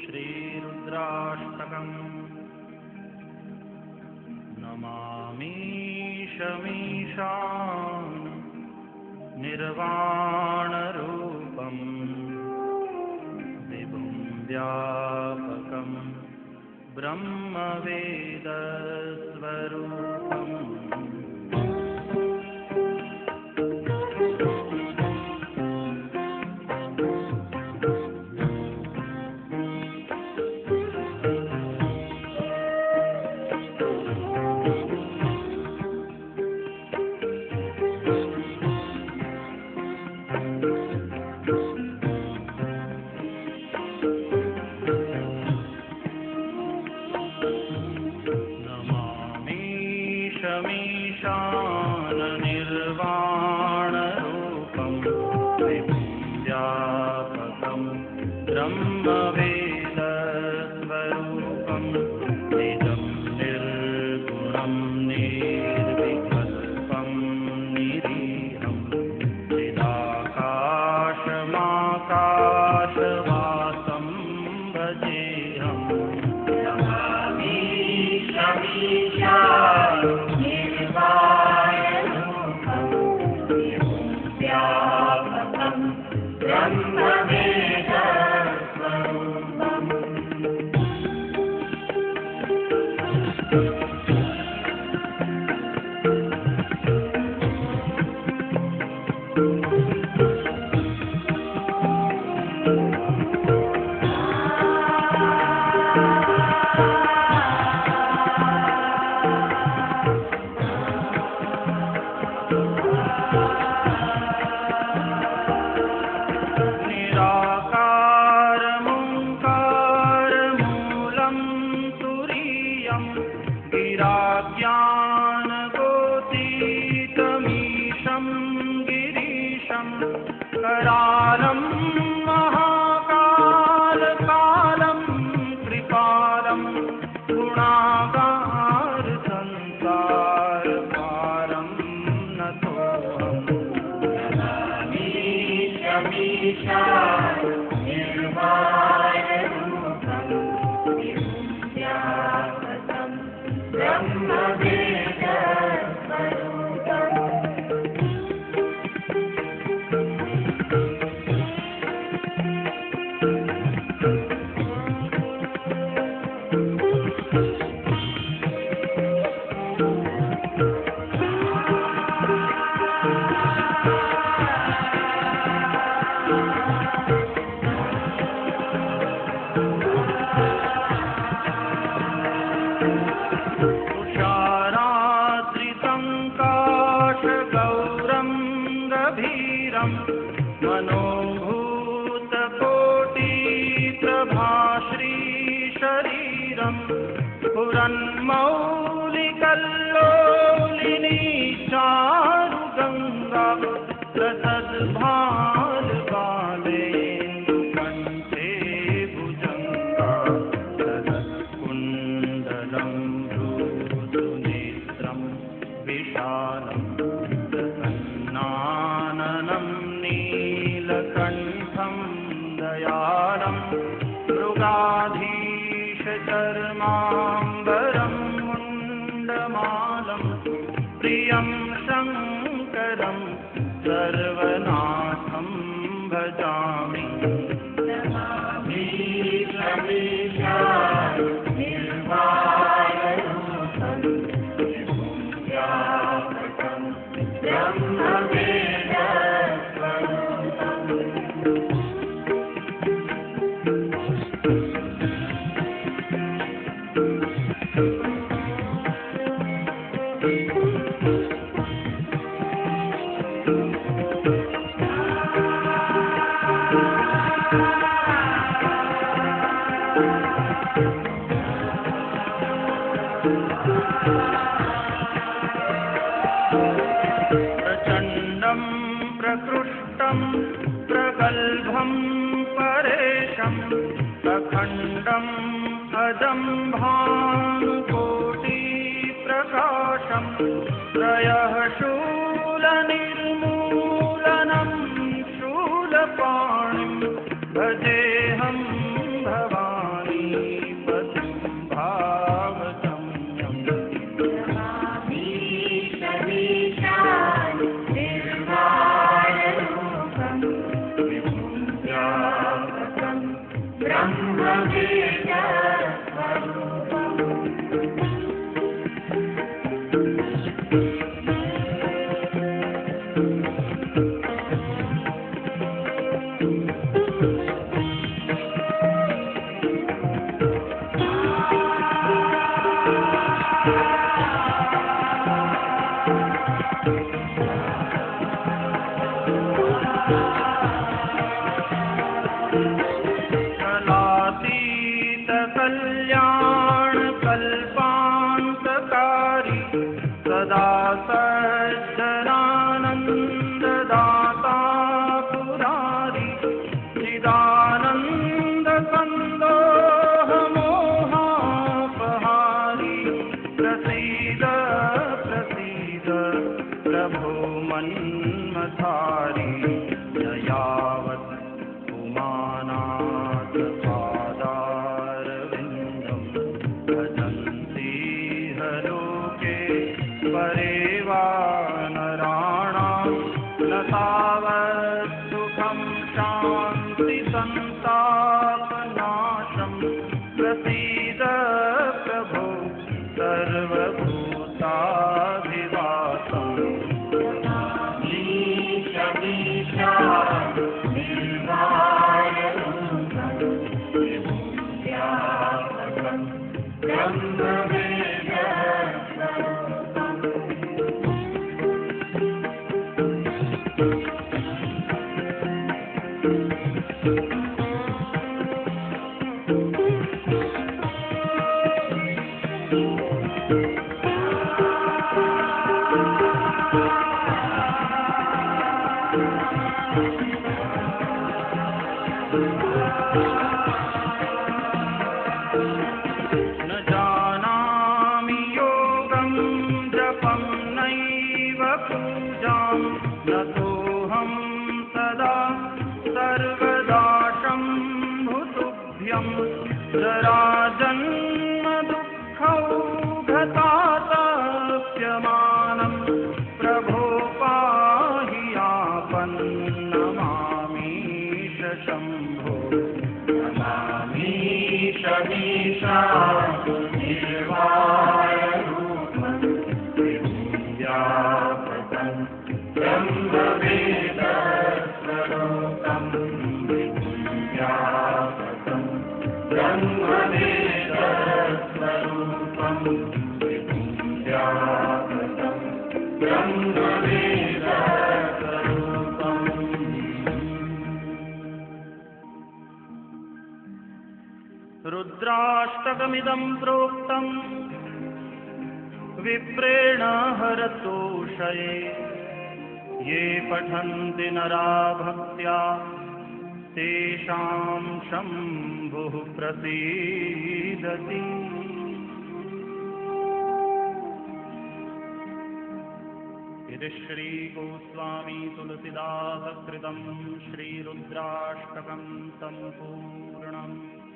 श्रीरुद्राष्टकम् नमामि शमीशान निर्वाणरूपं विभुं व्यापकं ब्रह्मवेदस्वरूपम् शमीशान निर्वाणरूपं विभुं व्यापकं ब्रह्मवेदस्वरूपं निजं निर्गुणं निर्विकल्पं निरीहं चिदाकाशमाकाशवासं भजेऽहं नमामि शमीशान गिराज्ञानगोतीतमीशं गिरीशं करालं महाकालकालं कृपालं गुणागारसंसारपारं नतोऽहं नमामि शमीशान निर्वाणरूपं विभुं व्यापकं ब्रह्मवेदस्वरूपम् गौरं गभीरं मनोभूतकोटिप्रभाश्रीशरीरं पुरन्मौलिकल्लोलिनी चारुगङ्गा प्रसद्भालबालेन्दुकण्ठे भुजङ्गा सदत्कुण्डलं भ्रूसुनेत्रं विशालं प्रसन्नाननं नीलकण्ठं दयालं मृगाधीशचर्माम्बरं मुण्डमालं प्रियं शङ्करं सर्वनाथं भजामि नमामि शमीशान निर्वाणरूपं विभुं व्यापकं ब्रह्मवेदस्वरूपम् प्रचण्डं प्रकृष्टं प्रगल्भं परेशं अखण्डम् अदम्भानुकोटिप्रकाशं त्रयः शूलनिर्मूलनं शूलपाणिं भजेऽहं भवानि कलातीत कल्याण कल्पान्तकारी सदा सज्जनानन्ददाता पुरारी चिदानन्द सन्दोह मोहापहारी प्रसीद प्रसीद प्रभो मन्मथारी जयावत् उमानाथ पादारविन्दं भजन्ति लोके परे वा नराणां न तावत् सुखं शान्ति सन्तापनाशं प्रसीद प्रभो सर्वभूताभिवासम् न जानामि योगं जपं नैव पूजां नतोऽहं सदा सर्वदा शम्भुतुभ्यं जराजन्म दुःखौघतातप्यमानं प्रभो पाहि आपन्नमामीश शम्भो नमामीशमीशा निर्वाणरूपं विभूयापतं ब्रह्मवेदस्वरूपं विभूयापतं ब्रह्मवेदस्वरूपं विभूयापतं ब्रह्मवेदस्वरूपम्। रुद्राष्टकमिदं प्रोक्तं विप्रेण हरतोषये ये पठन्ति नरा भक्त्या तेषां शम्भुः प्रसीदति। इति श्रीगोस्वामी तुलसीदासकृतं श्रीरुद्राष्टकं सम्पूर्णम्।